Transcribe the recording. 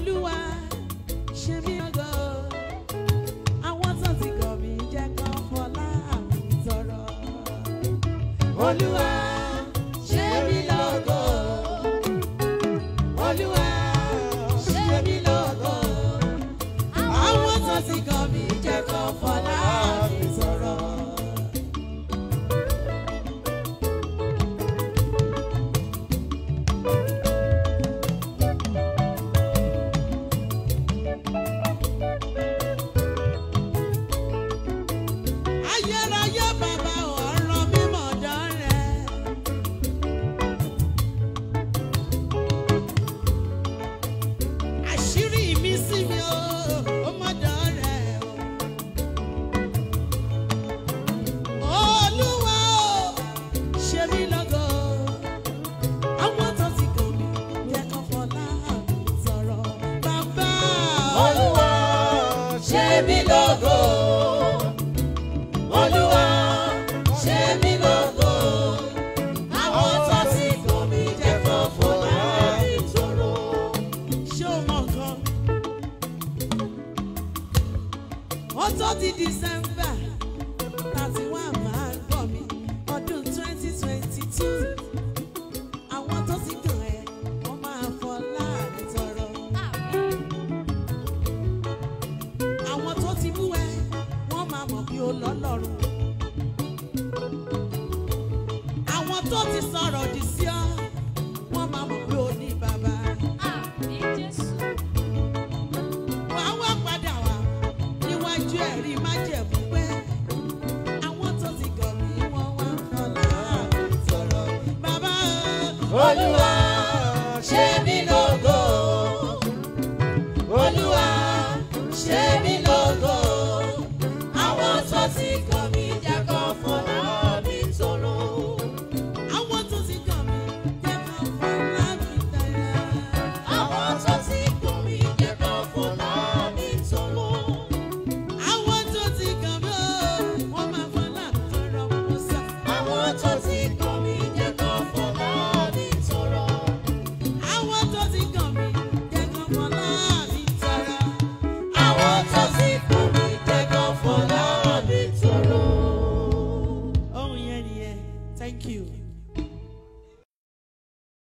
Olúwa ṣe mí lógo. Àwọn tó ti gọ̀ mí jẹ́ kán fọlá mi tọrọ. Olúwa ṣe mí lógo. Olúwa ṣe mí lógo. Àwọn tó ti gọ̀ mí jẹ́ kán fọlá mi tọrọ. Ayérayé bàbá ọ̀rọ̀ mímọ́ dọ́rẹ́. Àṣírí mi sí mi ó mọ́ dọ́rẹ́ o. Olúwa ó ṣe mí lógo. Àwọn tó ti gàn mí jẹ́ kán fọlá mi tọrọ. Bàbá Olúwa ṣe mí lógo. Olúwa ṣe mí lógo. Àwọn tó ti gàn mí jẹ́ kán fọlá mi tọrọ. Ṣé o mọ̀ nǹkan? Ó tó di December 31 máa ń gbọ́ mi ọdún 2022. Àwọn tó ti gàn ẹ́ wọ́n máa fọlá mi tọrọ. Àwọn tó ti bú ẹ wọ́n máa mọ̀ bí ó lọ́lọ́run. Àwọn tó ti sọ̀rọ̀ òdì sí ọ wọ́n máa mọ̀ bí ó ní bàbá. Wàá wá padà wá níwájú ẹ̀rí májẹ̀mú pé àwọn tó ti gàn mí wọ́n wá fọlá mi tọrọ. Bàbá Olúwa